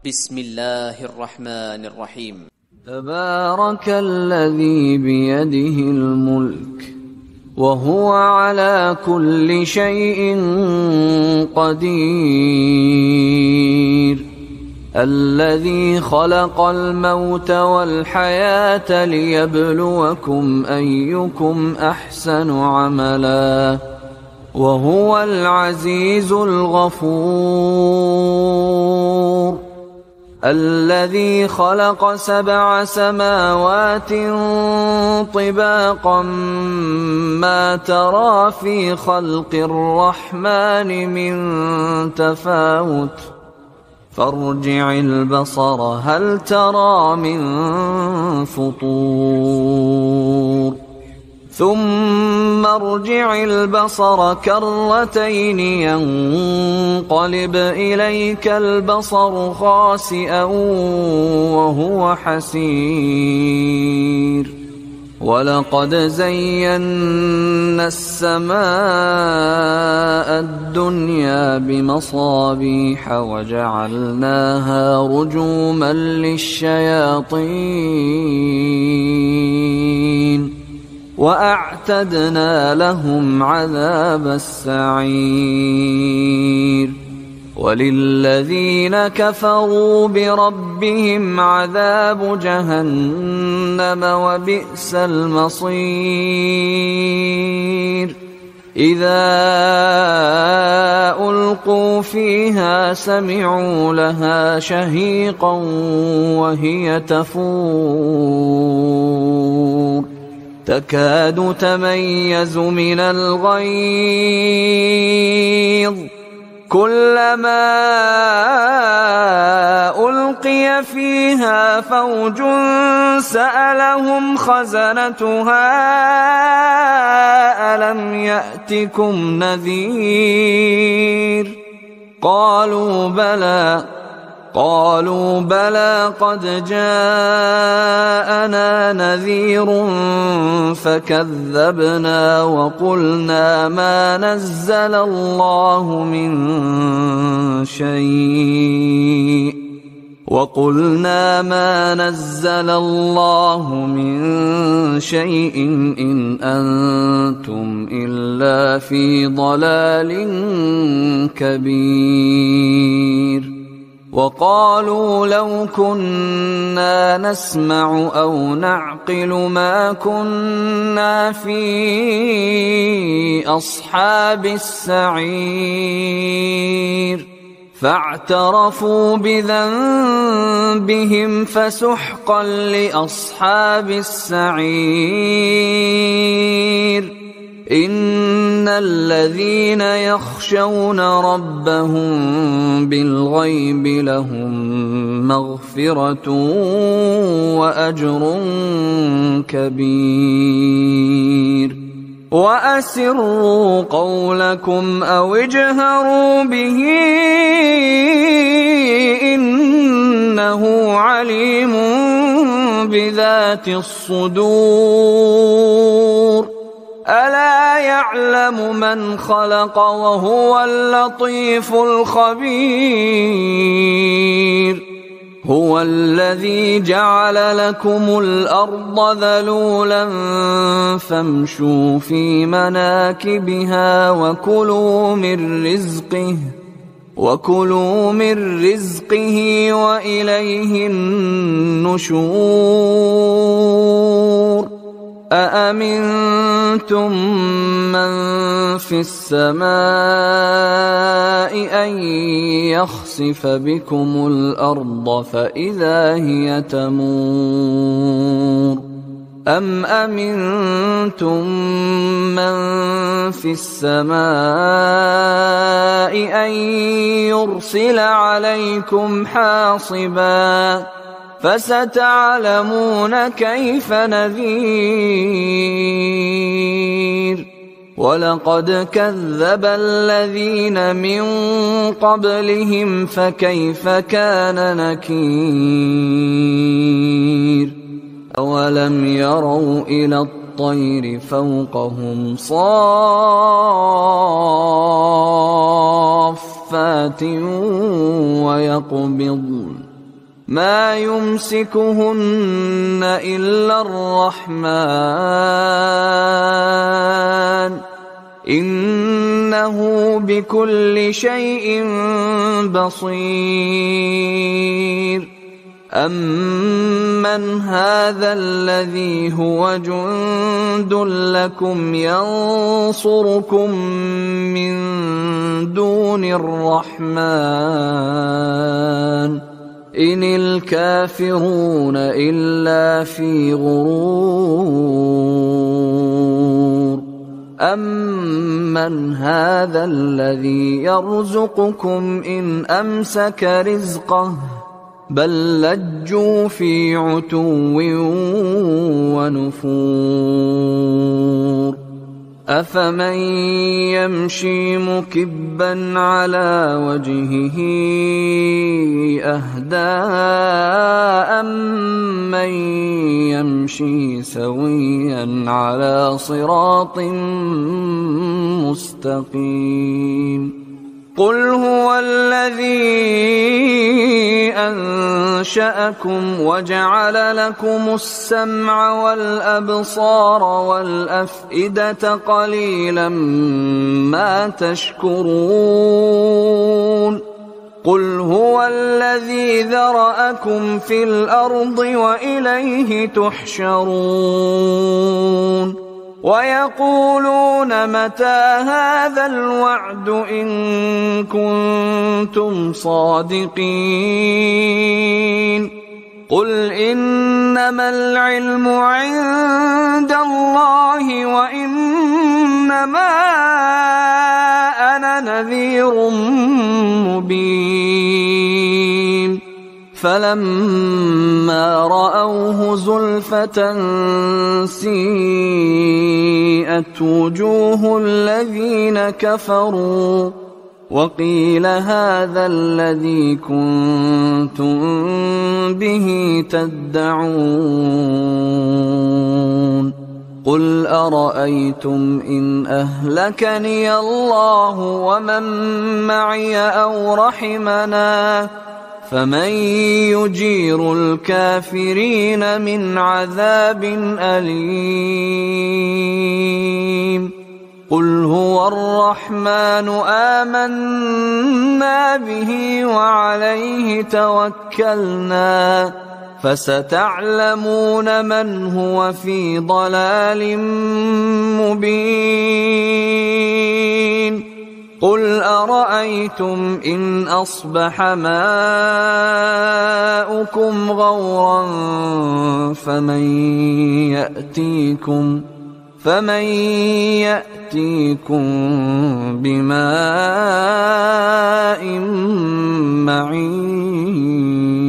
بسم الله الرحمن الرحيم. تبارك الذي بيده الملك وهو على كل شيء قدير، الذي خلق الموت والحياة ليبلوكم أيكم أحسن عملا، وهو العزيز الغفور، الذي خلق 7 سماوات طباقا ما ترى في خلق الرحمن من تفاوت، فارجع البصر هل ترى من فطور، ثم ارجع البصر كرتين ينقلب إليك البصر خاسئا وهو حسير، ولقد زينا السماء الدنيا بمصابيح وجعلناها رجوما للشياطين، وأعتدنا لهم عذاب السعير، وللذين كفروا بربهم عذاب جهنم وبئس المصير. إذا ألقوا فيها سمعوا لها شهيقا وهي تفور، تكاد تميز من الغيظ، كلما ألقي فيها فوج سألهم خزنتها ألم يأتكم نذير، قالوا بلى قد جاءنا نذير فكذبنا وقلنا ما نزل الله من شيء إن أنتم إلا في ضلال كبير. وقالوا لو كنا نسمع أو نعقل ما كنا في أصحاب السعير، فاعترفوا بذنبهم فسحقا لأصحاب السعير. إن الذين يخشون ربهم بالغيب لهم مغفرة وأجر كبير. وأسروا قولكم أو اجهروا به إنه عليم بذات الصدور. ألا يعلم من خلق وهو اللطيف الخبير. هو الذي جعل لكم الأرض ذلولا فامشوا في مناكبها وكلوا من رزقه وإليه النشور. أأمنتم من في السماء أن يخسف بكم الأرض فإذا هي تمور، أم أمنتم من في السماء أن يرسل عليكم حاصبا فستعلمون كيف نذير. ولقد كذب الذين من قبلهم فكيف كان نكير. أولم يروا إلى الطير فوقهم صافات ويقبضن ما يمسكهن إلا الرحمن إنه بكل شيء بصير أمن هذا الذي هو جند لكم ينصركم من دون الرحمن إن الكافرون إلا في غرور أمن هذا الذي يرزقكم إن أمسك رزقه بل لجوا في عتو ونفور أفمن يمشي مكبا على وجهه أهدى أمن يمشي سويا على صراط مستقيم قل هو الذي أنشأكم وجعل لكم السمع والأبصار والأفئدة قليلا ما تشكرون قل هو الذي ذرأكم في الأرض وإليه تحشرون ويقولون متى هذا الوعد إن كنتم صادقين قل إنما العلم عند الله وإنما أنا نذير مبين فلما رأوه زلفة سيئت وجوه الذين كفروا وقيل هذا الذي كنتم به تدعون قل أرأيتم إن أهلكني الله ومن معي أو رحمنا فمن يجير الكافرين من عذاب أليم قل هو الرحمن آمنا به وعليه توكلنا فستعلمون من هو في ضلال مبين قل أرأيتم إن أصبح ماؤكم غورا فمن يأتيكم بماء معين